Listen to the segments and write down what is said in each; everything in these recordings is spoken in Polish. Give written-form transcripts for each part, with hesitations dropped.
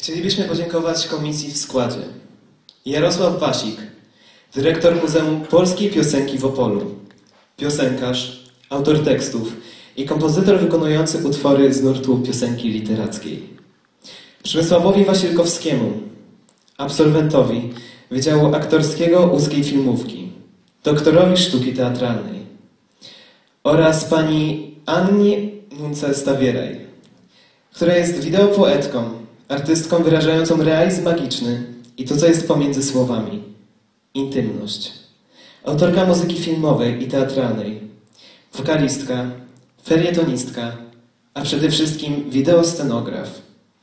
Chcielibyśmy podziękować komisji w składzie. Jarosław Wasik, dyrektor Muzeum Polskiej Piosenki w Opolu, piosenkarz, autor tekstów i kompozytor wykonujący utwory z nurtu piosenki literackiej. Przemysławowi Wasilkowskiemu, absolwentowi Wydziału Aktorskiego Łódzkiej Filmówki, doktorowi sztuki teatralnej oraz pani Annie Nunce-Stawieraj, która jest wideopoetką, artystką wyrażającą realizm magiczny i to, co jest pomiędzy słowami. Intymność. Autorka muzyki filmowej i teatralnej, wokalistka, felietonistka, a przede wszystkim wideoscenograf.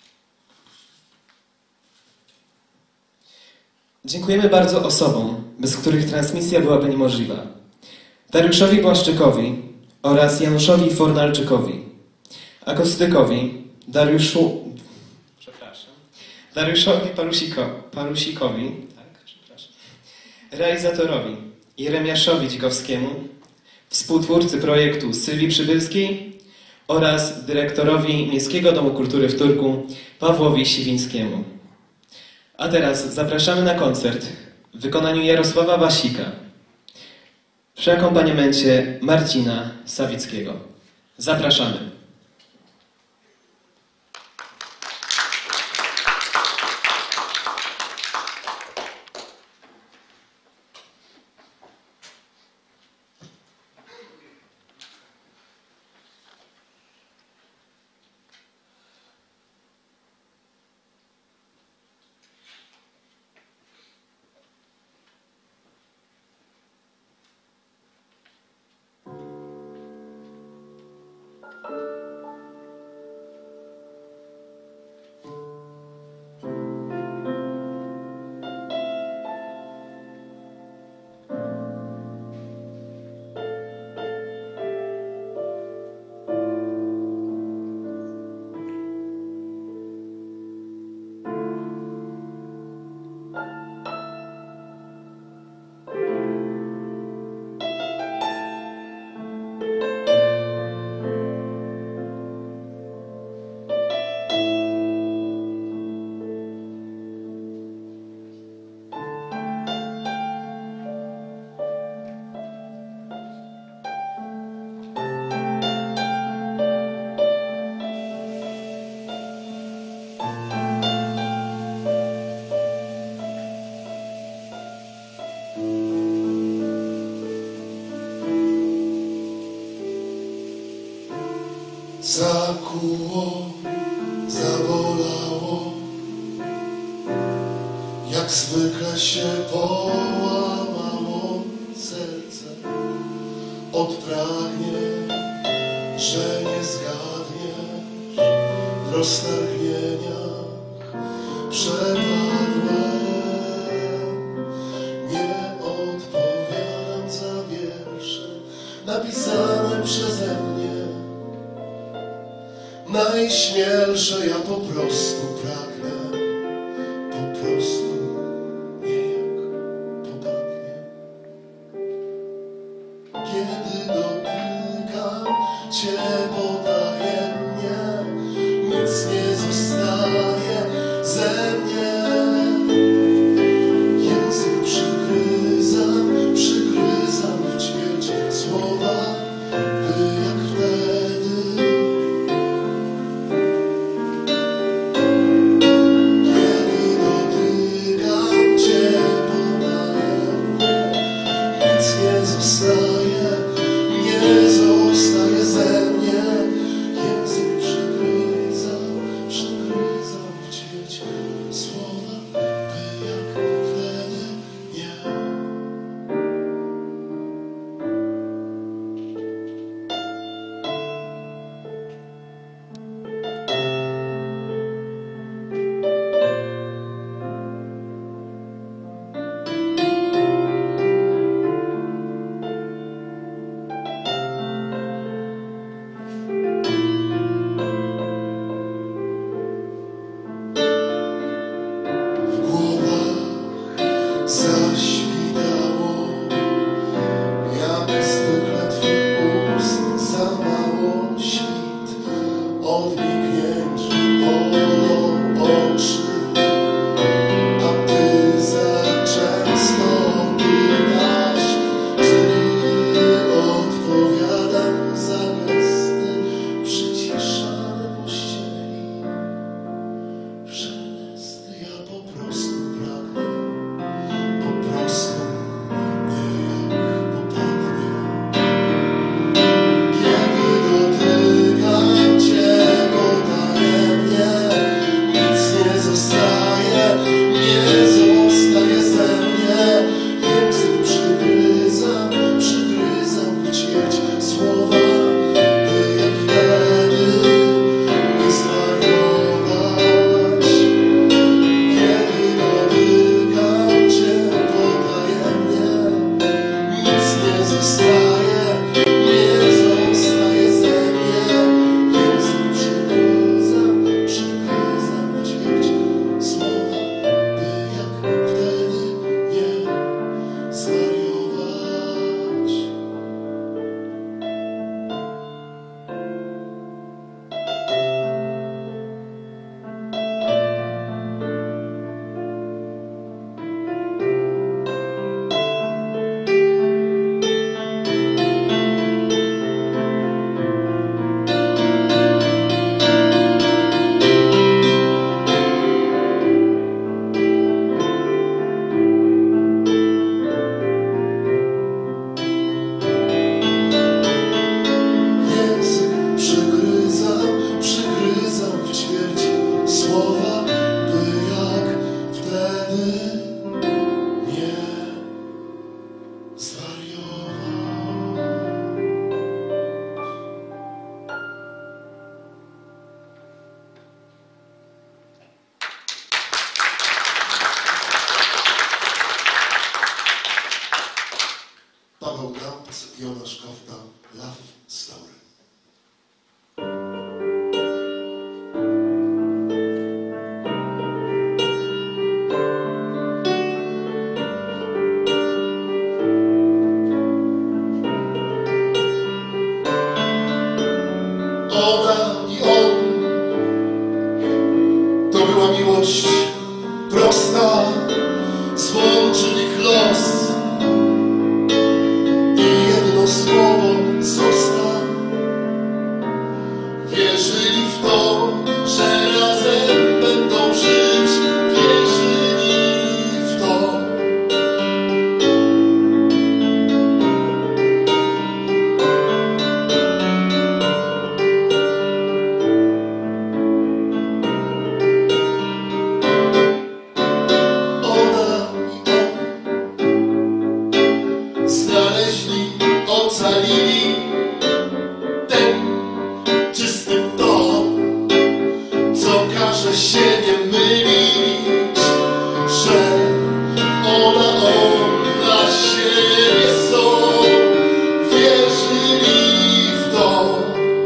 Dziękujemy bardzo osobom, bez których transmisja byłaby niemożliwa. Dariuszowi Błaszczykowi oraz Januszowi Fornalczykowi. Akustykowi Dariuszowi Parusikowi, realizatorowi Jeremiaszowi Dzikowskiemu, współtwórcy projektu Sylwii Przybylskiej oraz dyrektorowi Miejskiego Domu Kultury w Turku Pawłowi Siwińskiemu. A teraz zapraszamy na koncert w wykonaniu Jarosława Wasika przy akompaniamencie Marcina Sawickiego. Zapraszamy. Zakuło, zabolało, jak zwykle się połamało serce od pragnień, że nie zgadniesz w roztargnieniach przepadłem. Nie odpowiadam za wiersze napisane przeze mnie. Najśmielsze ja po prostu pragnę, po prostu nie jak popadnie. Kiedy dotykam Cię potajemnie, nic nie zostaje ze mnie. Język przygryzam w ćwierć słowa, by jak wtedy. Nie zostaje ze mnie. Ona i on. To była miłość prosta, złączył ich los i jedno słowo został. Wierzyli w to, że razem będą żyć, wierzyli w to. Ocalili ten czysty dom, co każe się nie mylić, że ona, on dla siebie są. Wierzyli w to.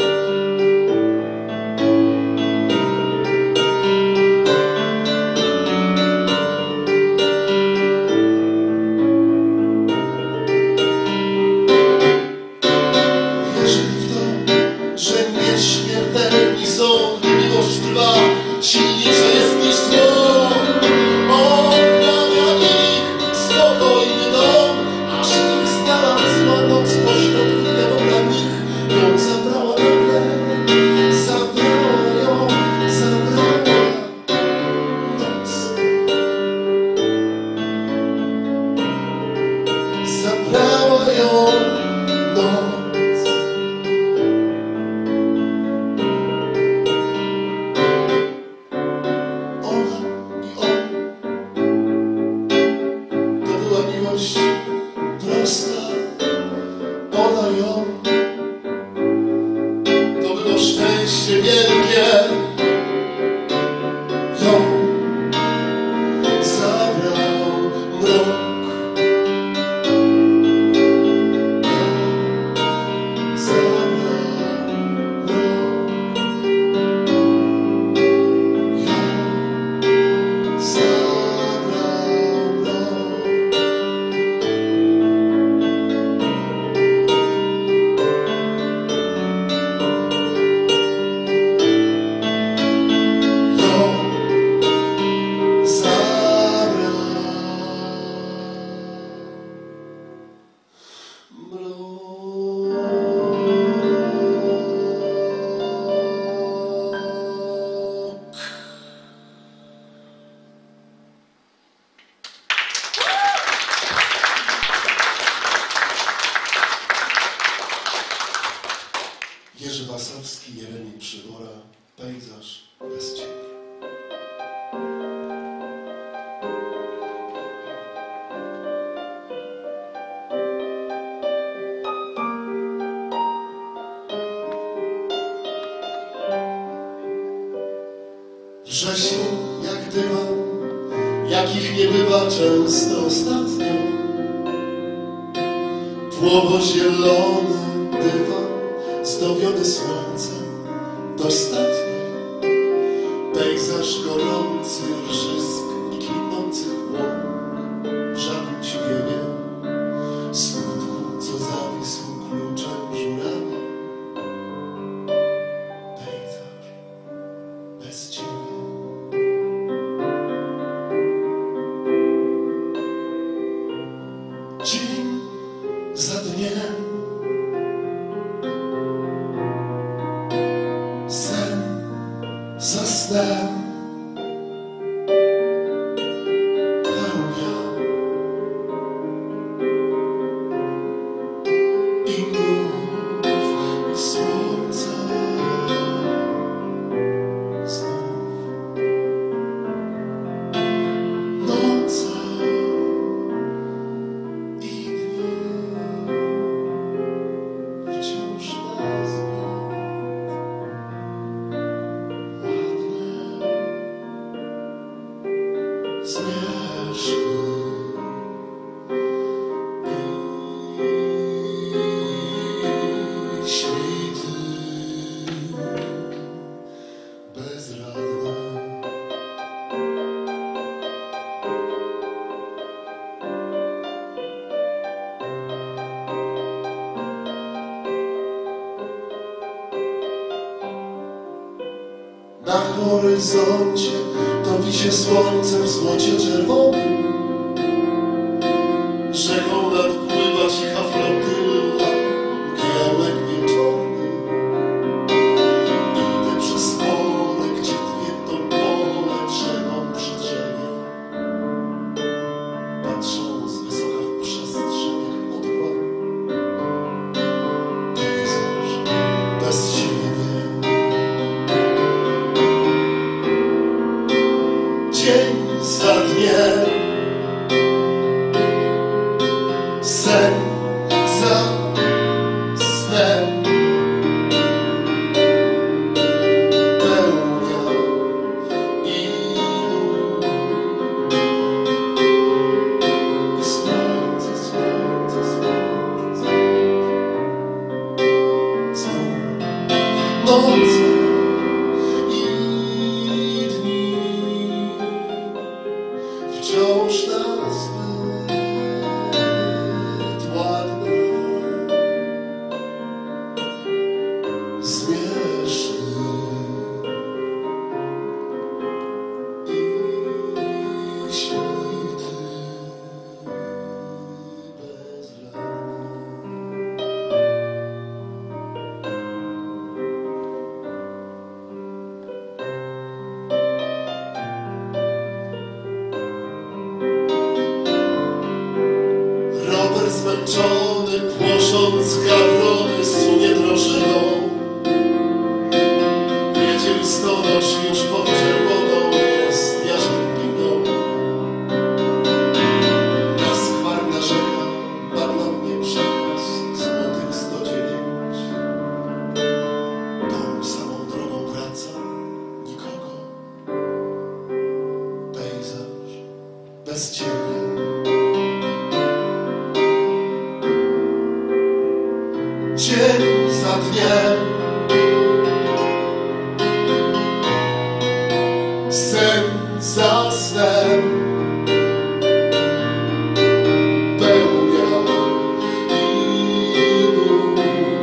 Że nieśmiertelni są, miłość trwa, silniejsza jest niż zło. Ochrania ich spokojny dom, aż ich znalazła noc pośród gniewu dla nich. Ją zabrała nagle, zabrała ją, zabrała noc. Zabrała ją noc. Prosta, ona i on. To było szczęście wielkie. Ją zabrał mrok. Ją zabrał mrok. Ją zabrał mrok. Jerzy Wasowski, Jeremi Przybora, pejzaż bez ciebie. Wrześniu jak dywan, jakich nie bywa często ostatnio. Płowo-zielony dywan, zdobiony słońcem, dostatni. Pejzaż gorący, rżysk i kwitnących łąk w żadnym ćwienie, smutku, co zawisł kluczem żurawi. Pejzaż bez ciebie. Dzień za dniem, sen za snem, pełnia i mów mi słońce znów. Noce i dni wciąż nas ładne. Na horyzoncie topi się słońce w złocie czerwonym. Rzeką nadpływa cicha flotylla mgiełek wieczornych. Idę przez pole, gdzie twie to pole drzewo przy drzewie. Patrzą z wysoka w przestrzeń jak otchłań. Pejzaż bez siebie. Dzień za dniem, sen za snem, pełnia i dół. I słońce, słońce, słońce, znów noce i dni. Wciąż nas zbyt ładne, zmierzchły i świty bezradne. Robert zmęczony, płosząc gawrony, sunie drożyną. Wiecie, listonosz już pod czerwoną jest jarzębiną. Naskwarna rzeka ma dla mnie przekaz złotych 109. Tą samą drogą wraca nikogo. Pejzaż bez ciebie. Dzień za dniem, sen za snem, pełnia i dół.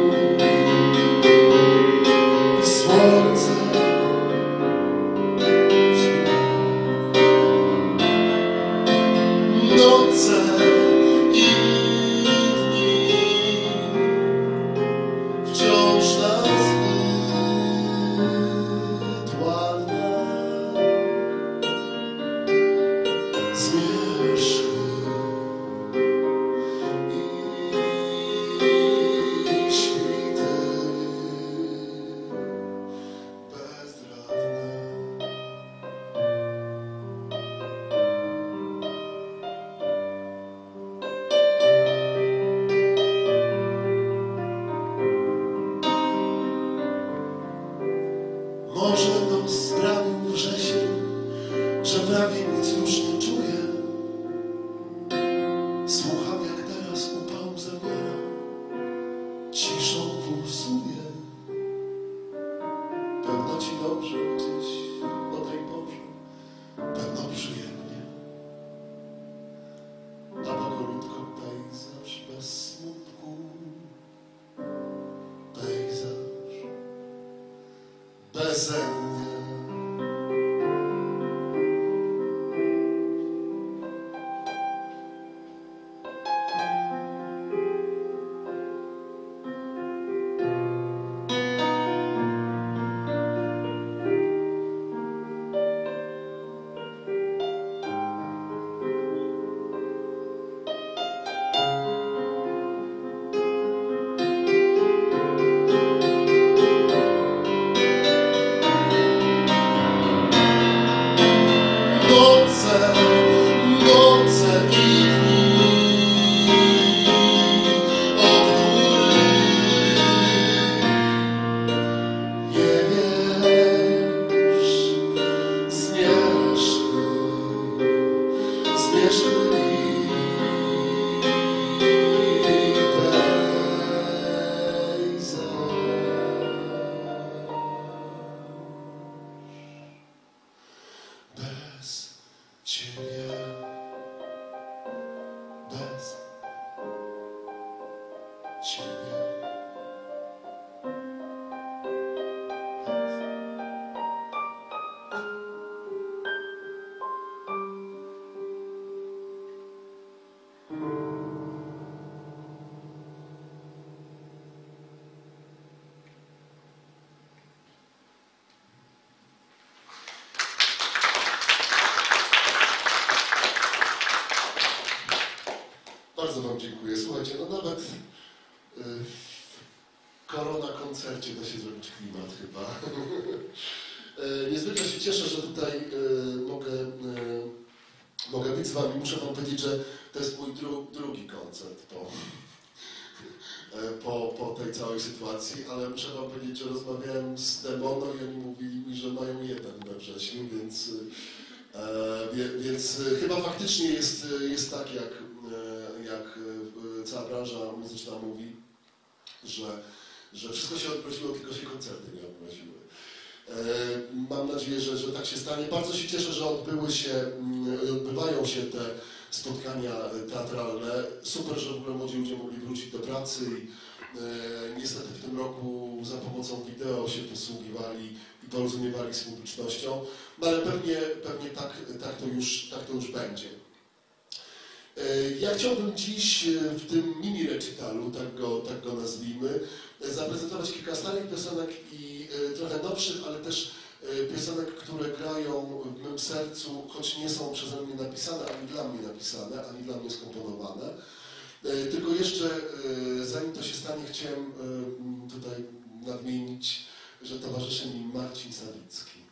I słońce, noce i dni. Wciąż nas zbyt ładne, zmierzchły i świty bezradne. Może to sprawił wrzesień, że prawie nic już nie czuję. Słucham, jak teraz upał zabiera, ciszą pulsuje. Pewno ci dobrze gdzieś o tej porze, pewno przyjemnie. A powolutku pejzaż bez smutku, pejzaż beze mnie. Bardzo Wam dziękuję. Słuchajcie, no nawet w korona koncercie da się zrobić klimat chyba. Niezwykle się cieszę, że tutaj mogę być z Wami. Muszę Wam powiedzieć, że to jest mój drugi koncert po tej całej sytuacji, ale muszę Wam powiedzieć, że rozmawiałem z Demono i oni mówili mi, że mają jeden we wrześniu, więc chyba faktycznie jest tak, jak cała branża muzyczna mówi, że wszystko się odmroziło, tylko się koncerty nie odmroziły. Mam nadzieję, że tak się stanie. Bardzo się cieszę, że odbywają się te spotkania teatralne. Super, że w ogóle młodzi ludzie mogli wrócić do pracy i niestety w tym roku za pomocą wideo się posługiwali i porozumiewali z publicznością, no ale pewnie tak to już będzie. Ja chciałbym dziś w tym mini recitalu, tak go nazwijmy, zaprezentować kilka starych piosenek i trochę nowszych, ale też piosenek, które grają w mym sercu, choć nie są przeze mnie napisane, ani dla mnie napisane, ani dla mnie skomponowane. Tylko jeszcze, zanim to się stanie, chciałem tutaj nadmienić, że towarzyszy mi Marcin Sawicki.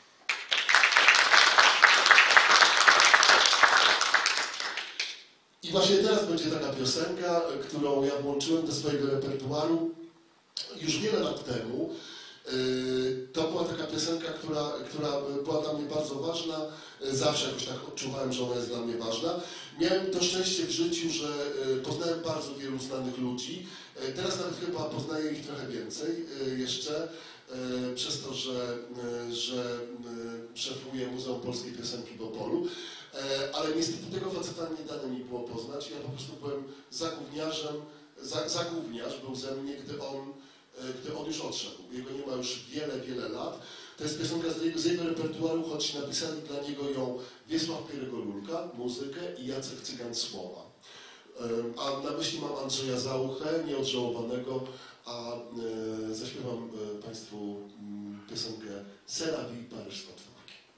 I właśnie teraz będzie taka piosenka, którą ja włączyłem do swojego repertuaru już wiele lat temu. To była taka piosenka, która była dla mnie bardzo ważna. Zawsze jakoś tak odczuwałem, że ona jest dla mnie ważna. Miałem to szczęście w życiu, że poznałem bardzo wielu znanych ludzi. Teraz nawet chyba poznaję ich trochę więcej jeszcze, przez to, że szefuję Muzeum Polskiej Piosenki w Opolu. Ale niestety tego faceta nie dane mi było poznać. Ja po prostu byłem zagłówniarz był ze mnie, gdy on już odszedł. Jego nie ma już wiele lat. To jest piosenka z jego repertuaru, choć napisali dla niego ją Wiesław Pieregolulka, muzykę, i Jacek Cygan, słowa. A na myśli mam Andrzeja Zauchę, nieodżałowanego, a zaśpiewam Państwu piosenkę Serawi Paryż z Otworki.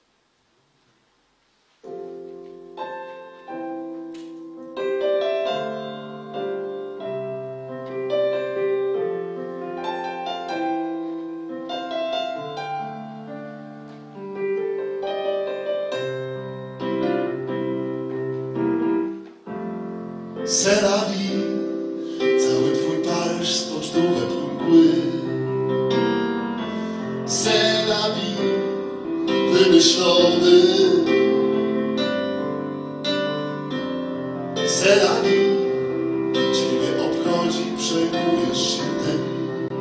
Serawi, cały twój Paryż z pocztówek mgły. Serawi, wymyślony. Serawi, ciebie obchodzi, przejmujesz się tym.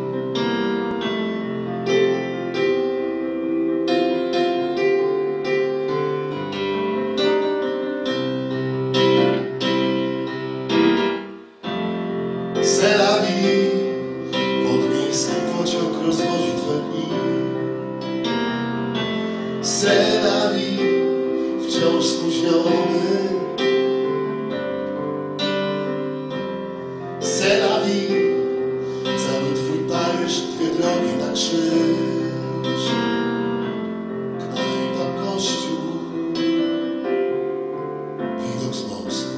Serawi, podmiejski pociąg rozwozi twe dni. Serawi, wciąż spóźniony. Serawi, cały twój Paryż, dwie drogi na krzyż. Knajpa, kościół, widok z mostu.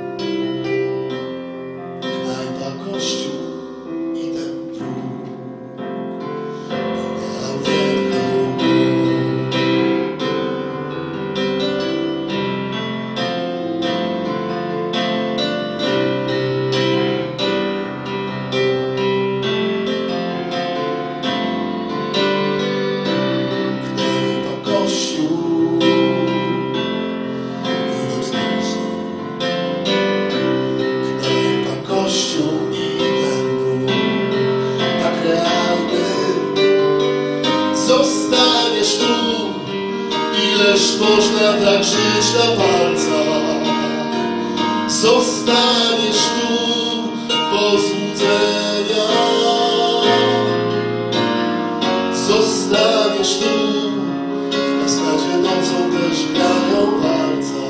Knajpa, kościół i ten próg. Zostaniesz tu, ileż można tak żyć na palcach. Zostaniesz tu, po złudzenia. Zostaniesz tu, w kaskadzie nocą też grają palca.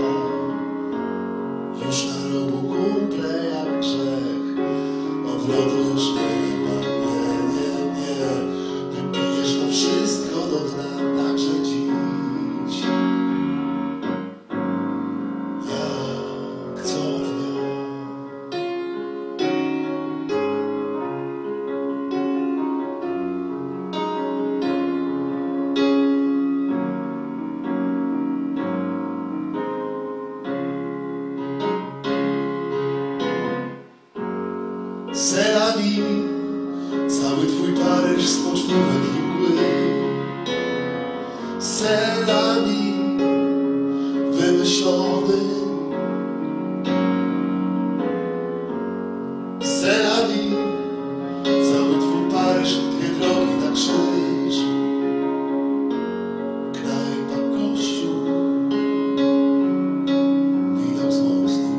Już na rogu kumple jak grzech, odwrotu już nie ma, nie. Wypijesz to wszystko do dna, także dziś. Jak co dnia. Wiersz z pocztówek i mgły, scenami wymyślony, scenami cały twój Paryż, dwie drogi na krzyż, knajpa, kościół, widok z mostu,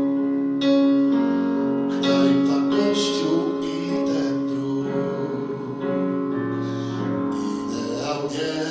knajpa, kościół i ten druk. Ideał nie